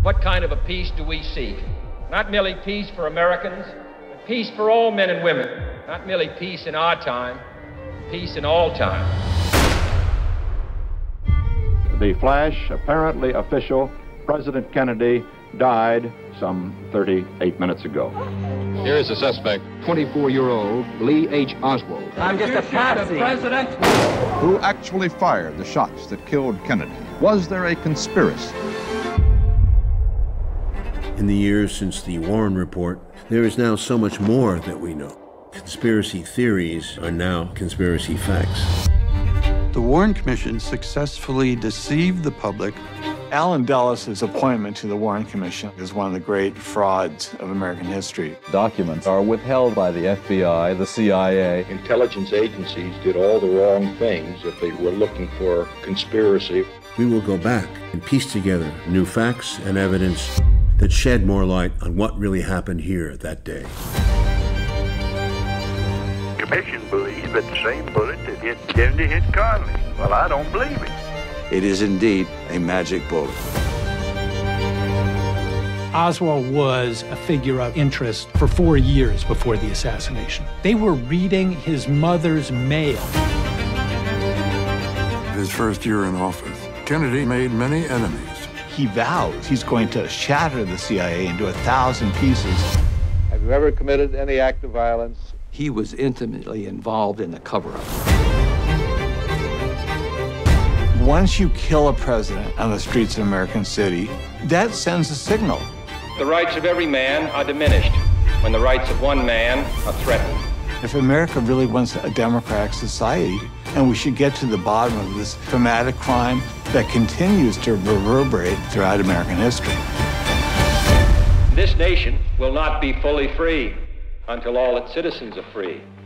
What kind of a peace do we seek? Not merely peace for Americans, but peace for all men and women. Not merely peace in our time, peace in all time. The flash, apparently official, President Kennedy died some 38 minutes ago. Here is the suspect, 24-year-old Lee H. Oswald. I'm just a patsy. President. Who actually fired the shots that killed Kennedy? Was there a conspiracy? In the years since the Warren Report, there is now so much more that we know. Conspiracy theories are now conspiracy facts. The Warren Commission successfully deceived the public. Allen Dulles' appointment to the Warren Commission is one of the great frauds of American history. Documents are withheld by the FBI, the CIA. Intelligence agencies did all the wrong things if they were looking for conspiracy. We will go back and piece together new facts and evidence that shed more light on what really happened here that day. The Commission believes that the same bullet that hit Kennedy hit Connally. Well, I don't believe it. It is indeed a magic bullet. Oswald was a figure of interest for 4 years before the assassination. They were reading his mother's mail. His first year in office, Kennedy made many enemies. He vows he's going to shatter the CIA into 1,000 pieces. Have you ever committed any act of violence? He was intimately involved in the cover-up. Once you kill a president on the streets of American City, that sends a signal. The rights of every man are diminished when the rights of one man are threatened. If America really wants a democratic society, and we should get to the bottom of this traumatic crime that continues to reverberate throughout American history. This nation will not be fully free until all its citizens are free.